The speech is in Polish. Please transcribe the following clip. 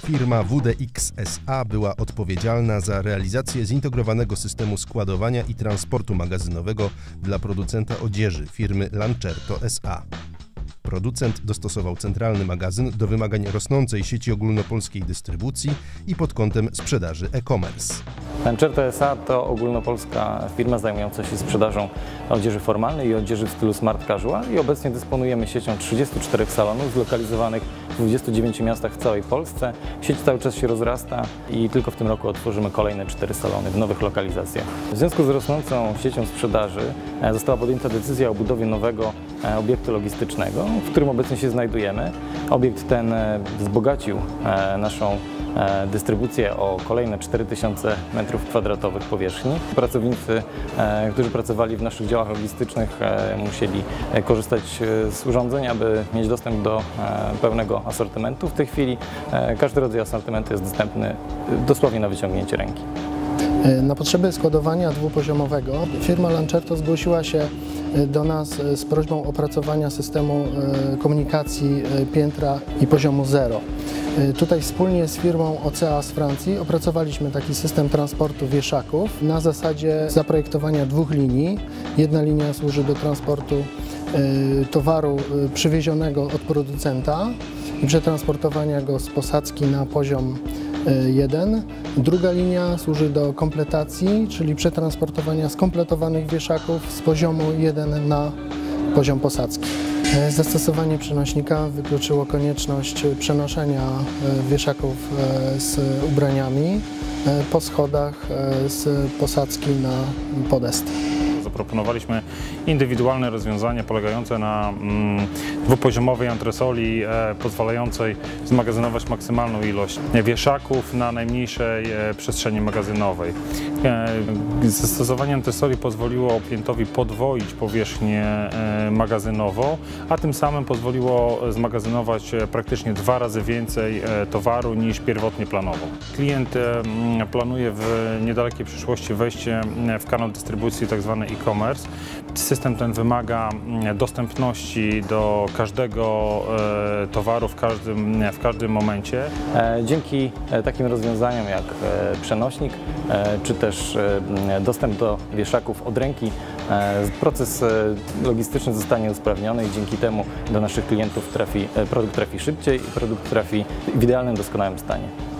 firma WDX SA była odpowiedzialna za realizację zintegrowanego systemu składowania i transportu magazynowego dla producenta odzieży firmy Lancerto SA. Producent dostosował centralny magazyn do wymagań rosnącej sieci ogólnopolskiej dystrybucji i pod kątem sprzedaży e-commerce. Lancerto S.A. to ogólnopolska firma zajmująca się sprzedażą odzieży formalnej i odzieży w stylu smart casual i obecnie dysponujemy siecią 34 salonów zlokalizowanych w 29 miastach w całej Polsce. Sieć cały czas się rozrasta i tylko w tym roku otworzymy kolejne 4 salony w nowych lokalizacjach. W związku z rosnącą siecią sprzedaży została podjęta decyzja o budowie nowego obiektu logistycznego, w którym obecnie się znajdujemy. Obiekt ten wzbogacił naszą dystrybucję o kolejne 4000 m2 powierzchni. Pracownicy, którzy pracowali w naszych działach logistycznych, musieli korzystać z urządzeń, aby mieć dostęp do pełnego asortymentu. W tej chwili każdy rodzaj asortymentu jest dostępny dosłownie na wyciągnięcie ręki. Na potrzeby składowania dwupoziomowego firma Lancerto zgłosiła się do nas z prośbą opracowania systemu komunikacji piętra i poziomu 0. Tutaj wspólnie z firmą OCEA z Francji opracowaliśmy taki system transportu wieszaków na zasadzie zaprojektowania 2 linii. Jedna linia służy do transportu towaru przywiezionego od producenta i przetransportowania go z posadzki na poziom 1. Druga linia służy do kompletacji, czyli przetransportowania skompletowanych wieszaków z poziomu 1 na poziom posadzki. Zastosowanie przenośnika wykluczyło konieczność przenoszenia wieszaków z ubraniami po schodach z posadzki na podest. Zaproponowaliśmy indywidualne rozwiązanie polegające na dwupoziomowej antresoli pozwalającej zmagazynować maksymalną ilość wieszaków na najmniejszej przestrzeni magazynowej. Zastosowanie antresoli pozwoliło klientowi podwoić powierzchnię magazynową, a tym samym pozwoliło zmagazynować praktycznie 2 razy więcej towaru niż pierwotnie planował. Klient planuje w niedalekiej przyszłości wejście w kanał dystrybucji tzw. e-commerce. System ten wymaga dostępności do każdego towaru w każdym momencie. Dzięki takim rozwiązaniom jak przenośnik czy też dostęp do wieszaków od ręki, proces logistyczny zostanie usprawniony i dzięki temu do naszych klientów produkt trafi szybciej i produkt trafi w idealnym, doskonałym stanie.